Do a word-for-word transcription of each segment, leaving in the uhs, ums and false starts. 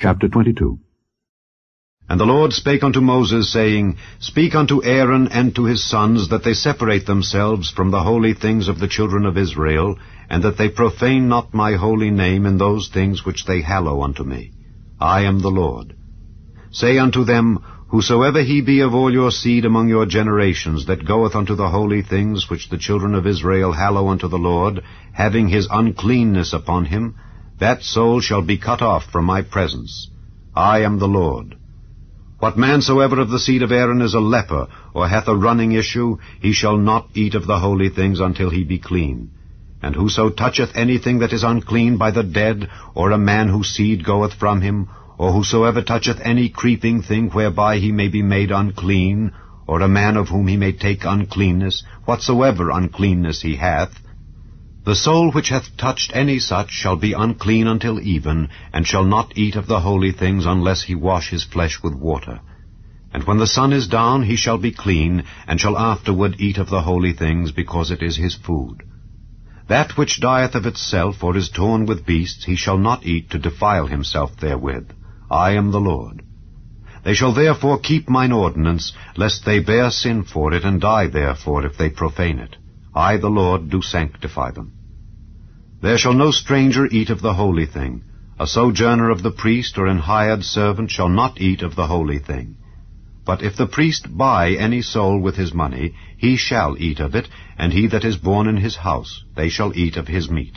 Chapter twenty-two. And the Lord spake unto Moses, saying, Speak unto Aaron and to his sons, that they separate themselves from the holy things of the children of Israel, and that they profane not my holy name in those things which they hallow unto me. I am the Lord. Say unto them, Whosoever he be of all your seed among your generations, that goeth unto the holy things which the children of Israel hallow unto the Lord, having his uncleanness upon him, that soul shall be cut off from my presence. I am the Lord. What man soever of the seed of Aaron is a leper, or hath a running issue, he shall not eat of the holy things until he be clean. And whoso toucheth anything that is unclean by the dead, or a man whose seed goeth from him, or whosoever toucheth any creeping thing whereby he may be made unclean, or a man of whom he may take uncleanness, whatsoever uncleanness he hath, the soul which hath touched any such shall be unclean until even, and shall not eat of the holy things unless he wash his flesh with water. And when the sun is down he shall be clean, and shall afterward eat of the holy things, because it is his food. That which dieth of itself, or is torn with beasts, he shall not eat to defile himself therewith. I am the Lord. They shall therefore keep mine ordinance, lest they bear sin for it, and die therefore if they profane it. I, the Lord, do sanctify them. There shall no stranger eat of the holy thing. A sojourner of the priest or an hired servant shall not eat of the holy thing. But if the priest buy any soul with his money, he shall eat of it, and he that is born in his house, they shall eat of his meat.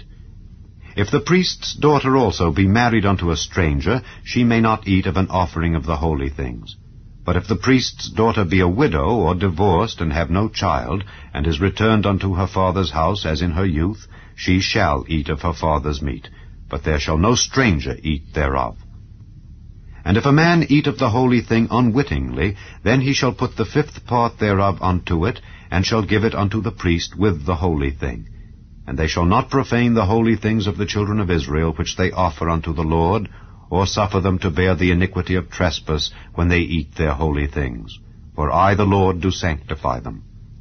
If the priest's daughter also be married unto a stranger, she may not eat of an offering of the holy things. But if the priest's daughter be a widow, or divorced, and have no child, and is returned unto her father's house as in her youth, she shall eat of her father's meat, but there shall no stranger eat thereof. And if a man eat of the holy thing unwittingly, then he shall put the fifth part thereof unto it, and shall give it unto the priest with the holy thing. And they shall not profane the holy things of the children of Israel, which they offer unto the Lord, or suffer them to bear the iniquity of trespass when they eat their holy things. For I, the Lord, do sanctify them.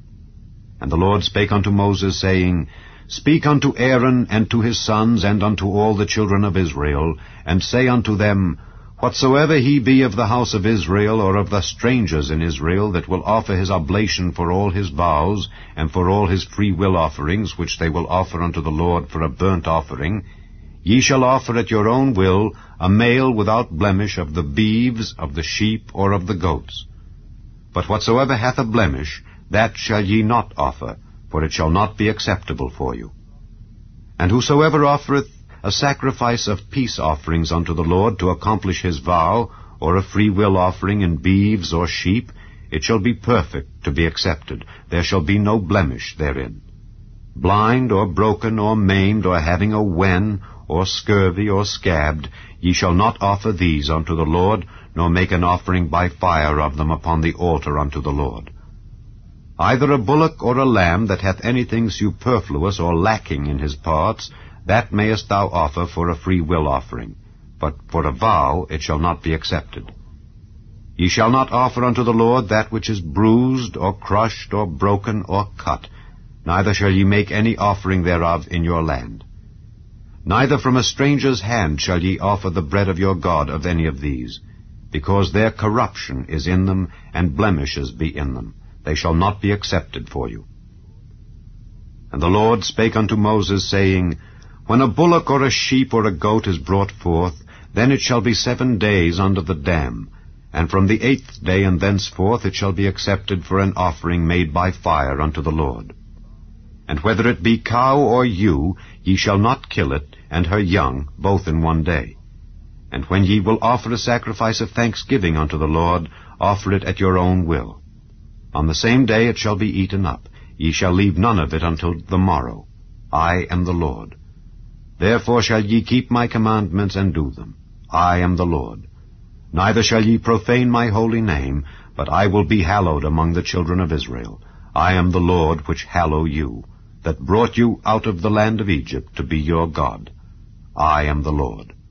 And the Lord spake unto Moses, saying, Speak unto Aaron and to his sons, and unto all the children of Israel, and say unto them, Whatsoever he be of the house of Israel, or of the strangers in Israel, that will offer his oblation for all his vows, and for all his freewill offerings, which they will offer unto the Lord for a burnt offering, ye shall offer at your own will a male without blemish of the beeves, of the sheep, or of the goats. But whatsoever hath a blemish, that shall ye not offer, for it shall not be acceptable for you. And whosoever offereth a sacrifice of peace offerings unto the Lord to accomplish his vow, or a freewill offering in beeves or sheep, it shall be perfect to be accepted. There shall be no blemish therein. Blind, or broken, or maimed, or having a wen, or scurvy, or scabbed, ye shall not offer these unto the Lord, nor make an offering by fire of them upon the altar unto the Lord. Either a bullock or a lamb that hath anything superfluous or lacking in his parts, that mayest thou offer for a free will offering, but for a vow it shall not be accepted. Ye shall not offer unto the Lord that which is bruised, or crushed, or broken, or cut, neither shall ye make any offering thereof in your land. Neither from a stranger's hand shall ye offer the bread of your God of any of these, because their corruption is in them, and blemishes be in them. They shall not be accepted for you. And the Lord spake unto Moses, saying, When a bullock or a sheep or a goat is brought forth, then it shall be seven days under the dam, and from the eighth day and thenceforth it shall be accepted for an offering made by fire unto the Lord. And whether it be cow or ewe, ye shall not kill it, and her young, both in one day. And when ye will offer a sacrifice of thanksgiving unto the Lord, offer it at your own will. On the same day it shall be eaten up. Ye shall leave none of it until the morrow. I am the Lord. Therefore shall ye keep my commandments and do them. I am the Lord. Neither shall ye profane my holy name, but I will be hallowed among the children of Israel. I am the Lord which hallow you, that brought you out of the land of Egypt to be your God. I am the Lord.